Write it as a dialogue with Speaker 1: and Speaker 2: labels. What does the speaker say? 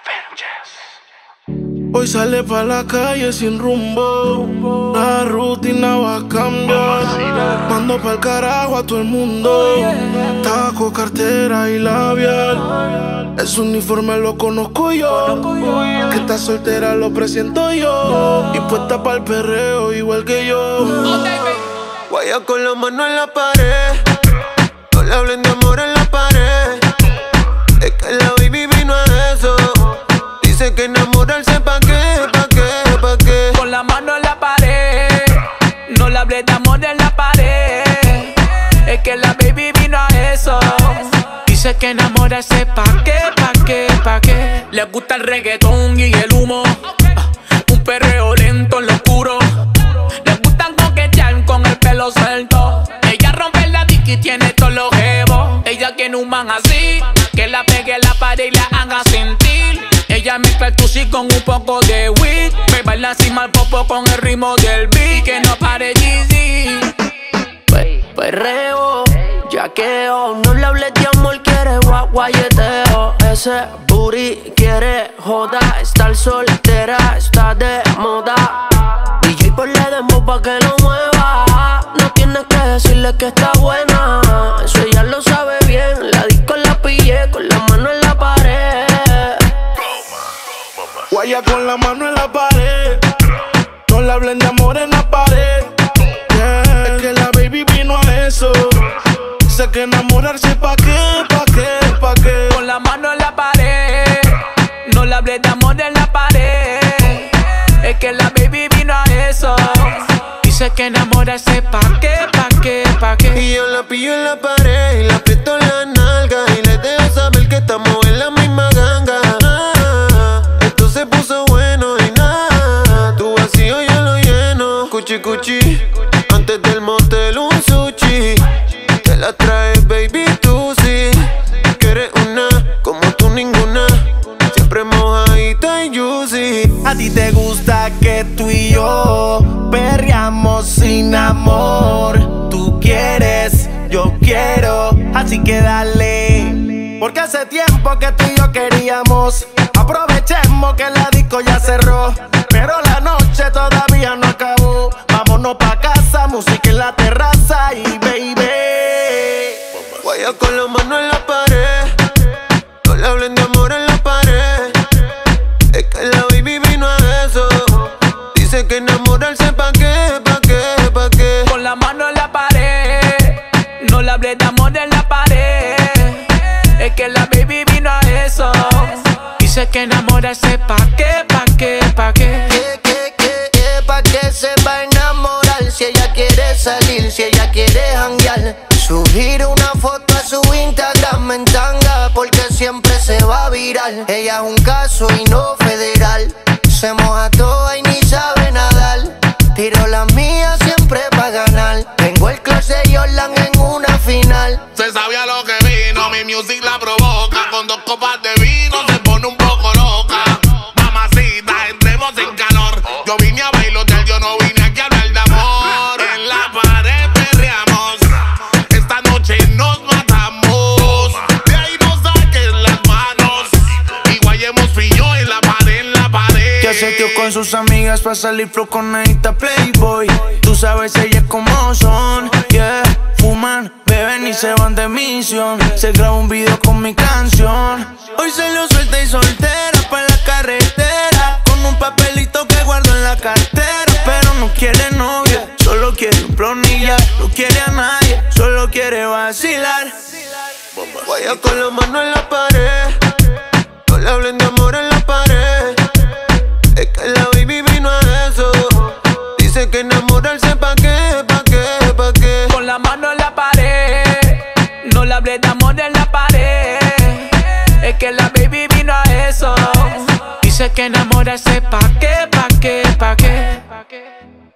Speaker 1: Hoy sale pa' la calle sin rumbo, la rutina va a cambiar. Mando pa'l carajo a todo el mundo, taco, cartera y labial. Ese uniforme lo conozco yo, que está soltera lo presiento yo, y puesta pa'l perreo igual que yo.
Speaker 2: Guaya con la mano en la pared, no le hablen de amor en la pared. Es que la baby vino a eso, dice que enamorarse pa' qué, pa' qué, pa' qué.
Speaker 3: Con la mano en la pared, no le hablé de amor en la pared. Es que la baby vino a eso, dice que enamorarse pa' qué, pa' qué, pa' qué. Le gusta el reggaetón y el humo, un perreo lento en lo oscuro. Le gustan coquetear con el pelo suelto. Ella rompe la disc y tiene todos los jevos. Ella tiene un man así, que la pegue en la pared y la haga sentir. Ella mezcla el tusi con un poco de weed. Me baila encima el popo con el ritmo del beat. Que no pare Jeezy.
Speaker 4: Perreo, yaqueo, no le hables de amor, quiere guayeteo. Ese booty quiere joda, estar soltera está de moda. DJ ponle demo pa' que lo mueva. No tienes que decirle que está buena, eso ella lo sabe bien. La disco la pillé con la mano en la pared.
Speaker 1: Guaya con la mano en la pared, no le hablen de amor en la pared. Es que la baby vino a eso, sé que enamorarse pa' qué, pa' qué, pa' qué.
Speaker 3: Con la mano en la pared, no le hablé de amor en la pared. Es que la baby vino a eso, dice que enamorarse pa' qué, pa' qué, pa' qué.
Speaker 2: Y yo la pillo en la pared y la aprieto en la nalga y le dejo saber que estamos en la misma ganga. Esto se puso bueno y nada, tu vacío yo lo lleno. Cuchi cuchi, antes del motel un sushi. Te la traes baby tú sí, que eres una como tú ninguna, siempre mojadita y juicy.
Speaker 1: A ti te gusta que tú y yo perreamos sin amor. Tú quieres, yo quiero, así que dale. Porque hace tiempo que tú y yo queríamos. Aprovechemos que la disco ya cerró, pero la noche todavía no acabó. Vámonos pa' casa, música en la terraza y baby.
Speaker 2: Guaya con la mano en la pared, no le hablen de amor en la pared. Es que la baby vino a eso, dice que enamorarse pa' qué, pa' qué, pa' qué.
Speaker 3: Con la mano en la pared, no le hablé de amor en la pared. Es que la baby vino a eso, dice que enamorarse pa' qué, pa' qué, pa' qué.
Speaker 4: Pa' qué se va a enamorar si ella quiere salir, si ella quiere janguear. Subir una foto a su Instagram en tanga porque siempre se va a viral. Ella es un caso y no federal, se moja toda y ni sabe nadar. Tiro la mía siempre pa' ganar. Tengo el closet Jordan en una final.
Speaker 5: Se sabía lo que vino, mi music la provoca. Con 2 copas de vino se pone un poco loca. Mamacita, entremos en calor. Yo vine a bailotear, yo no vine aquí a hablar de amor. En la pared perreamos, esta noche nos matamos. De ahí no saques las manos y guayemos frío en la pared, en la pared.
Speaker 1: Que se tío con sus amigas pa' salir flow con Anita Playboy. Tú sabes ellas como son, yeah. Fuman, beben y se van de misión. Se graba un video con mi canción. Hoy salió suelta y soltera pa' la carretera, con un papelito que guardo en la cartera. Pero no quiere novia, solo quiere un plonilla. No quiere a nadie, solo quiere vacilar.
Speaker 2: Guaya con la mano en la pared, no le hablen de amor en la pared. Es que la baby vino a eso, dice que enamorarse pa' qué, pa' qué, pa' qué.
Speaker 3: Con la mano en la pared, no le hablé de amor en la pared. Es que la baby vino a eso, dice que enamorarse pa' qué, pa' qué, pa' qué.